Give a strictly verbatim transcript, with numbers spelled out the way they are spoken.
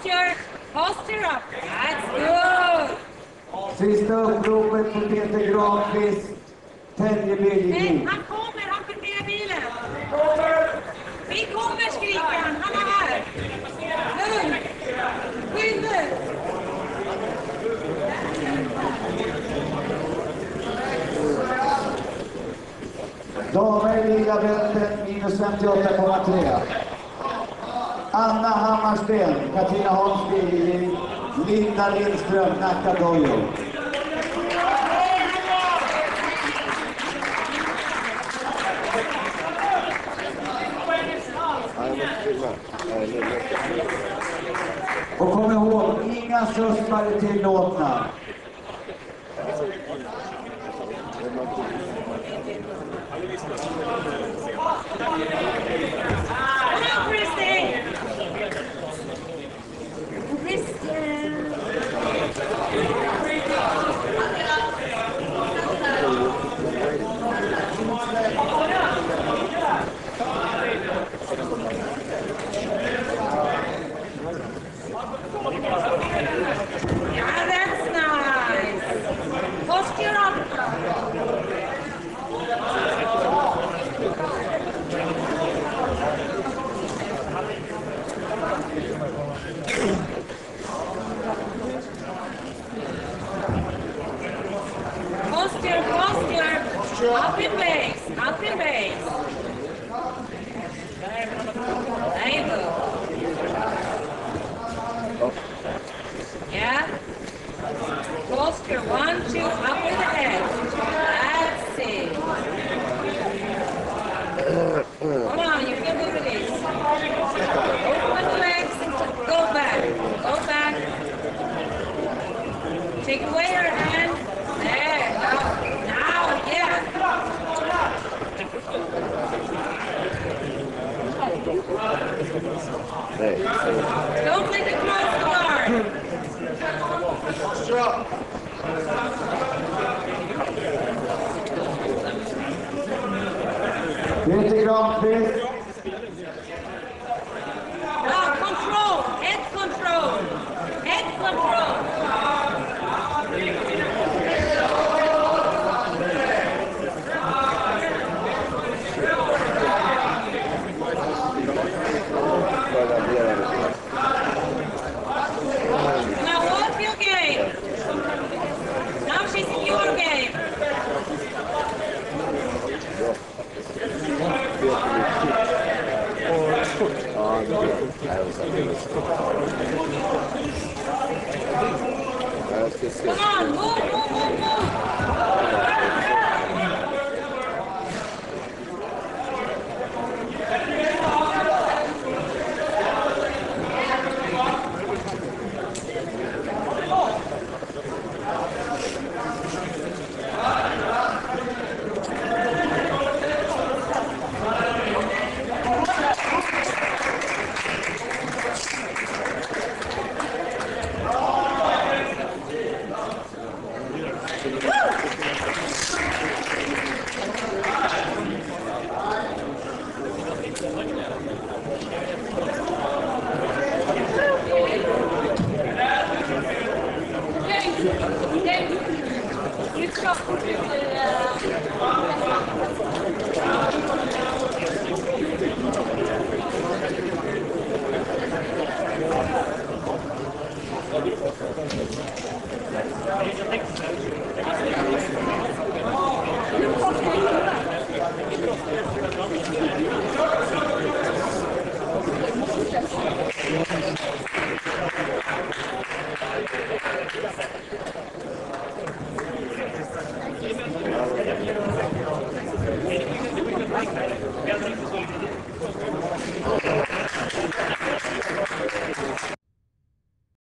Posture, posture up. That's good. Sista uppropet för Peter Granqvist, Tenje B J J. Nej, han kommer, han parkerar bilen. Vi kommer, skriker han, han är här. Lugn, skynda. Damer i lilla bältet, minus femtioåtta komma tre. Anna Hammarsten, Katrineholms B J J, Linda Lindström, Nacka Dojo. Och kom ihåg, inga suspar är tillåtna. Yeah, that's nice. Posture up. Posture, posture. Up in base, up in base. There you go. Yeah. Posture, one, two, up with the head. That's it. Come on, you can do this. Open the legs and go back. Go back. Take away your hand. There, now, now, yeah. Don't let it cross the guard. Peter Granqvist. Now, control, head control, head control. Now, what's your game? Now she's in your game. Come on, move, move, move, move. Okay, okay. You stop.